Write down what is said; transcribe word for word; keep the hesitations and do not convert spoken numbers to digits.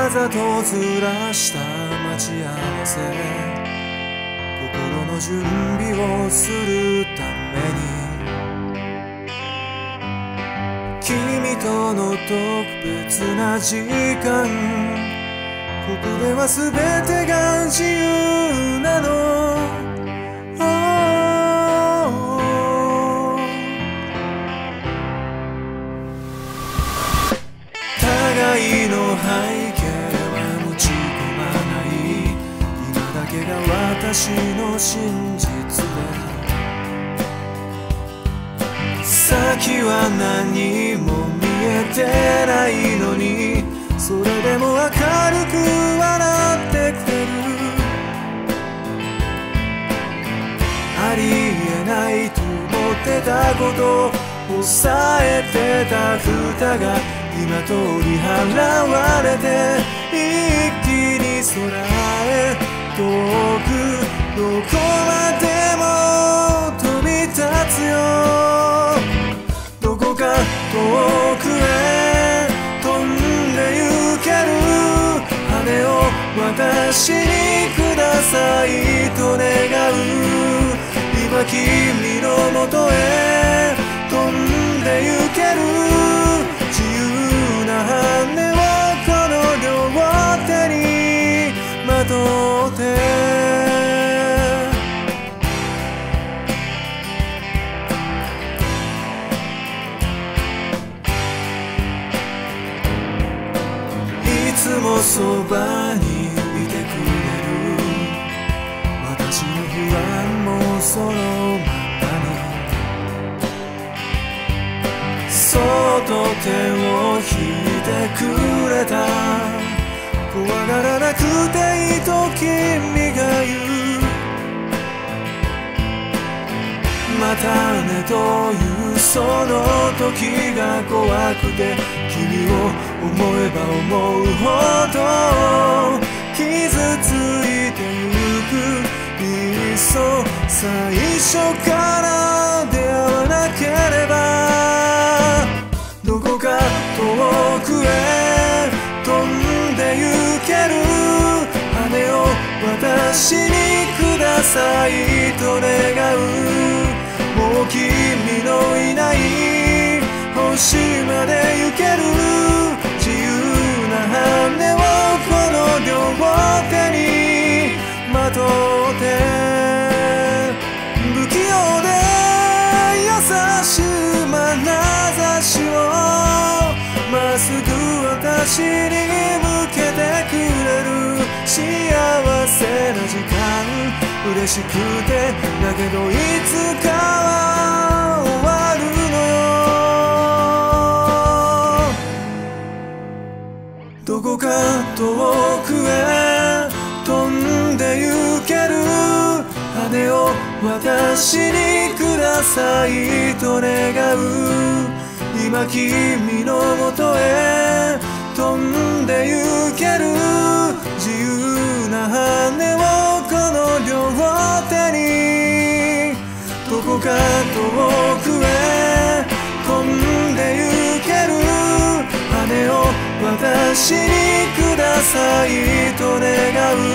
わざとずらした待ち合わせ、心の準備をするために君との特別な時間、ここでは全てが自由なの。互いの背景は持ち込まない、今だけが私の真実で、先は何も見えてないのに、それでも明るく笑ってくれる。ありえないと思ってたことを抑えてた蓋が今取り払われて、一気に空へ遠くどこまでも飛び立つよ。どこか遠くへ飛んで行ける羽を私にくださいと願う。今君のもとへ飛んで行ける自由な羽をこの両手にまとっていつもそばにいてくれる。私の不安もそのままにそっと手を引いてくれた。怖がらなくていいと君が言う。またねというその時が怖くて、君を思えば思うほど傷ついてゆく。いっそ最初から出会わなければ。どこか遠くへ飛んで行ける羽を私にくださいと願う。もう君のいない星まで行ける自由な羽をこの両手にまとって不器用で優しい眼差しをまっすぐ私に向けてくれる。幸せな時間嬉しくてだけどいつかは終わるのよ。どこか遠くへ飛んで行ける羽を私にくださいと願う。今君のもとへ飛んで行ける自由な羽をこの両手に。どこか遠くへ飛んで行ける羽を私にくださいと願う。